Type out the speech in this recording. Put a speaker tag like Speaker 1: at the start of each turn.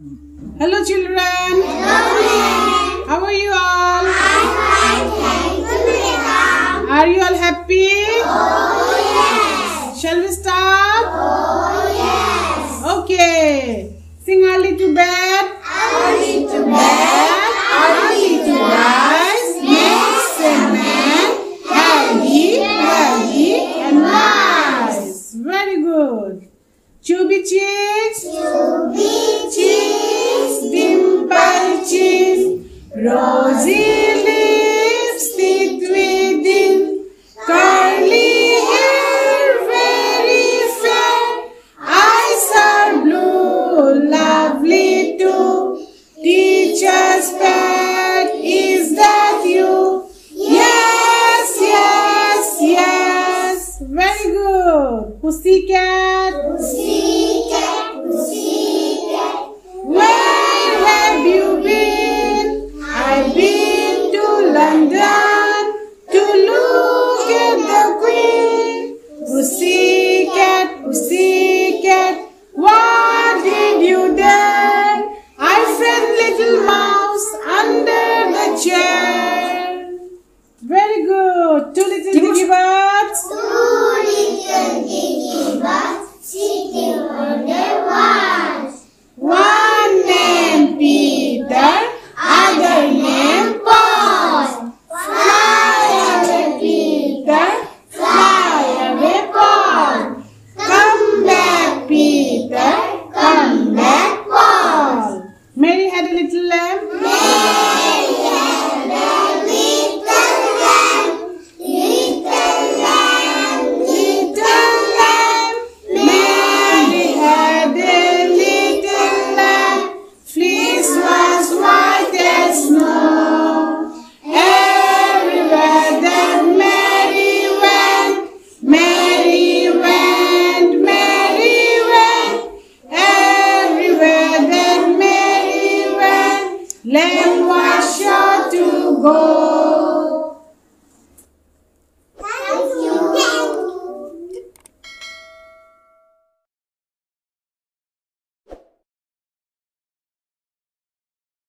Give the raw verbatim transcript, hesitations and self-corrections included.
Speaker 1: Hello children.
Speaker 2: Hello.
Speaker 1: How are you all?
Speaker 2: I'm fine, thank you.
Speaker 1: Are you all happy?
Speaker 2: Oh yes.
Speaker 1: Shall we start?
Speaker 2: Oh yes.
Speaker 1: Okay. Sing early to bed.
Speaker 2: Early to bed, early to rise, makes a man healthy, wealthy, and wise.
Speaker 1: Very good. Chubi chiks.
Speaker 2: Chubi chiks, dimple cheeks, rosy lips, teeth within, curly hair, very fair, eyes are blue, lovely too. Teacher's pet, is that you? Yes, yes, yes.
Speaker 1: Very good. PussyCat.
Speaker 2: PussyCat, PussyCat,
Speaker 1: Where have you been?
Speaker 2: I've been to London
Speaker 1: to look at the Queen. PussyCat, PussyCat, what did you there? I found little mouse under the chair. Very good. Two little dicky birds.
Speaker 2: two little dicky birds sitting on their walls.
Speaker 1: One named Peter,
Speaker 2: Other named Paul.
Speaker 1: fly away Peter,
Speaker 2: Fly away, Paul.
Speaker 1: come back Peter,
Speaker 2: Come back, Paul.
Speaker 1: Mary had a little lamb.
Speaker 2: Mary had a little lamb, little lamb, little lamb.
Speaker 1: Mary had a little lamb, fleece was white as snow. Everywhere that Mary went, Mary went, Mary went. Everywhere that Mary went, lamb was sure to go.